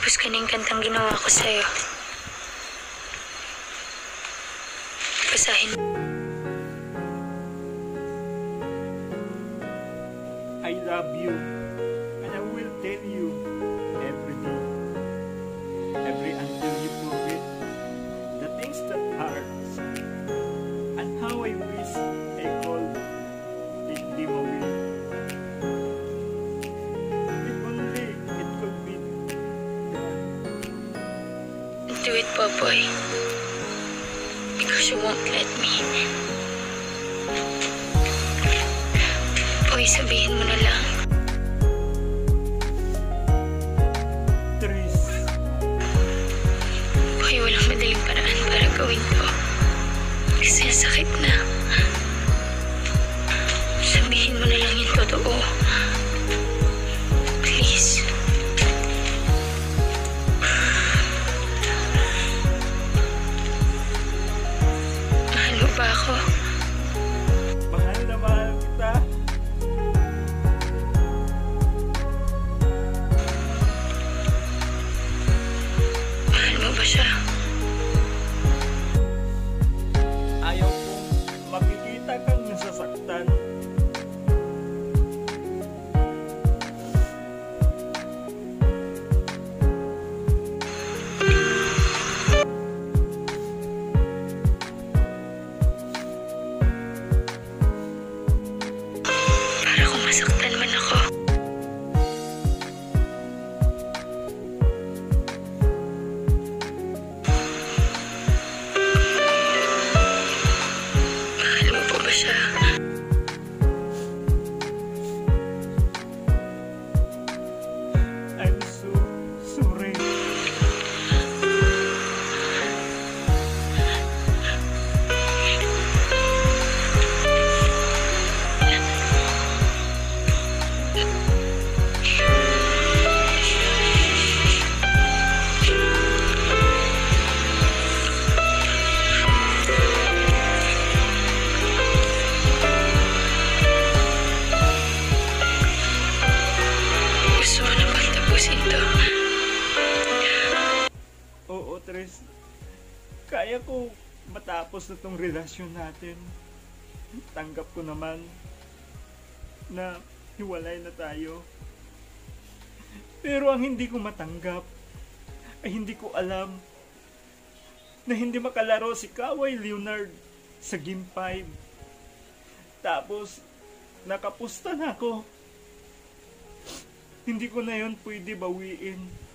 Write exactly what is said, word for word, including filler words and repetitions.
Tapos ka na yung kantang ginawa ko sa'yo. Basahin. I love you, and I will tell you every day, every until you forget the things that hurts, and how I wish I could take them away. If only it could be done. Do it, Popoy. Because you won't let me. Poy, sabihin mo na lang. Tris, Poy, walang madaling paraan para gawin to. Kasi ang sakit na. Sabihin mo na lang yung totoo. Please. Mahal mo ba ako? mahal na mahal kita. Mahal mo ba siya? Ayaw kong makikita kang nasasaktan. Para kung masaktan man ako. Mahal mo po ba siya? I'm so sorry. Gusto mo na bang tapusin to? Oo, Tres. Kaya ko matapos na tong relasyon natin. Tanggap ko naman na hiwalay na tayo. Pero ang hindi ko matanggap ay hindi ko alam na hindi makalaro si Kawhi Leonard sa Game five. Tapos, nakapusta na ako. Hindi ko na yon pwede bawiin.